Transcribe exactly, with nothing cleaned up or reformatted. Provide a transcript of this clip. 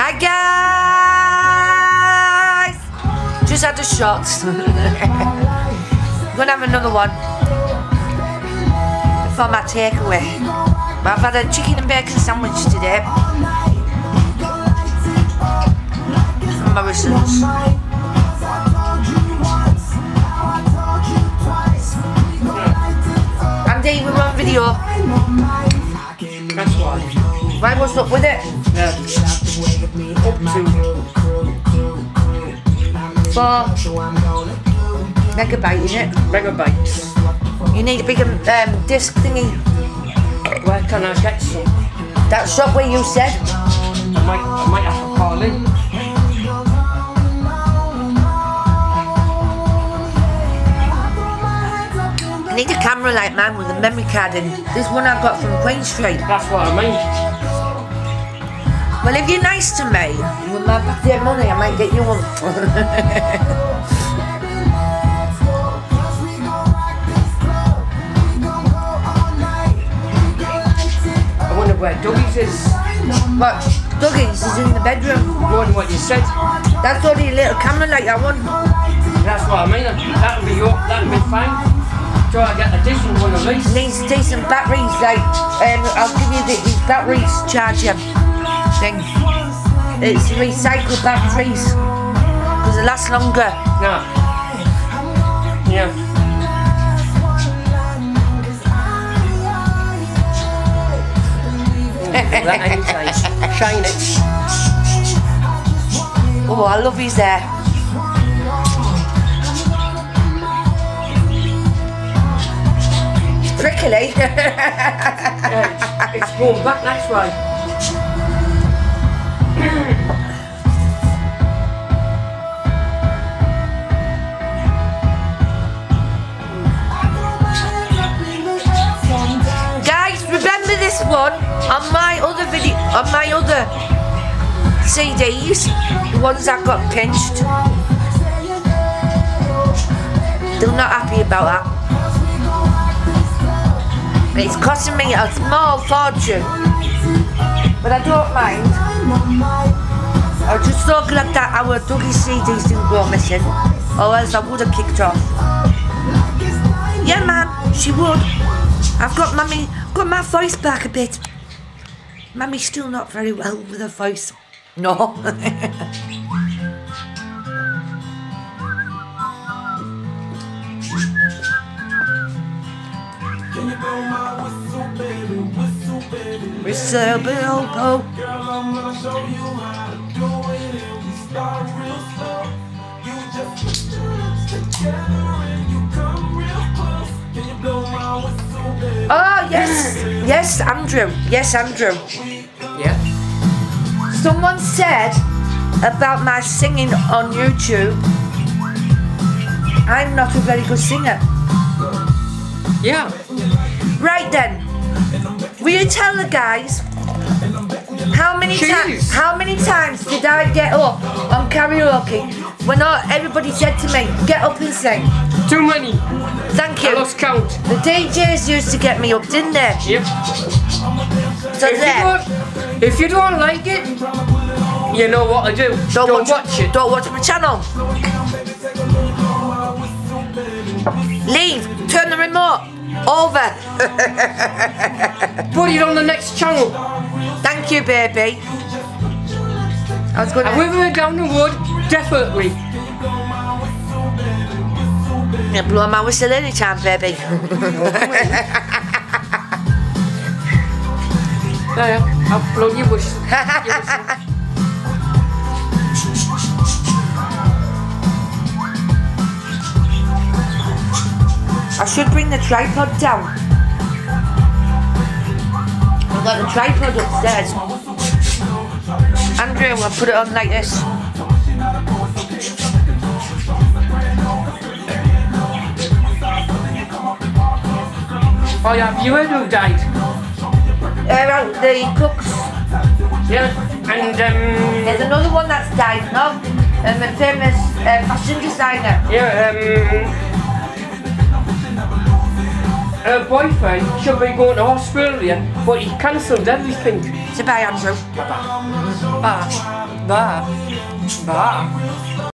Hi guys! Just had a shot. I'm gonna have another one for my takeaway. But I've had a chicken and bacon sandwich today from Morrison's. Andy, we're on video. That's why. Right, what's up with it? Yeah. Up to Four megabyte, isn't it? megabytes. You need a big um, disc thingy. Where can I get some? That shop where you said. I might, I might have to call in. I need a camera like mine with a memory card in. This one I got from Queen Street. That's what I mean. Well, if you're nice to me, with my birthday money, I might get you one. I wonder where Dougie's is. What? Dougie's is in the bedroom. More than what you said. That's only a little camera like that one. That's what I mean. That'll be your, that'll be fine. Try to get a decent one of these. Needs decent batteries, like, um, I'll give you the, these batteries charger thing. It's recycled batteries, because they last longer. No. Yeah. That ain't nice. Shine it. Oh, I love his hair. Prickly. Yeah, it's, it's going back, that's why. Guys, remember this one on my other video, on my other C Ds, the ones that got pinched. They're not happy about that. It's costing me a small fortune, but I don't mind. I was just so glad that our Dougie C Ds didn't go missing, or else I would have kicked off. Yeah, man, she would. I've got mummy, got my voice back a bit. Mummy's still not very well with her voice. No. Whistle, Bilbo. Girl, I'm gonna show you how to do it. And we start real slow. You just put your lips together and you come real close. Can you blow my whistle, baby? Oh, yes. Yes, Andrew. Yes, Andrew. Yeah. Someone said about my singing on YouTube, I'm not a very good singer. Yeah. Right then, will you tell the guys how many times how many times did I get up on karaoke when all, everybody said to me, get up and sing? Too many. Thank I you. lost count. The D Js used to get me up, didn't they? Yep. So If you, there. don't, if you don't like it, you know what to do. Don't, Don't watch, watch it. Don't watch my channel. Leave. Turn the remote over. Put it on the next channel. Thank you, baby. I was going And with her down the road, definitely. to blow my whistle anytime, baby. There, I'll blow your whistle. Your whistle. I should bring the tripod down. I've got the tripod upstairs. Andrew, I'll put it on like this. Oh, yeah, have you heard who died? Uh, out the cooks. Yeah, and um, There's another one that's died now. Um, a famous uh, fashion designer. yeah, um, her boyfriend should be going to Australia, but he cancelled everything. Say bye, Andrew. Bye. Bye. Bye.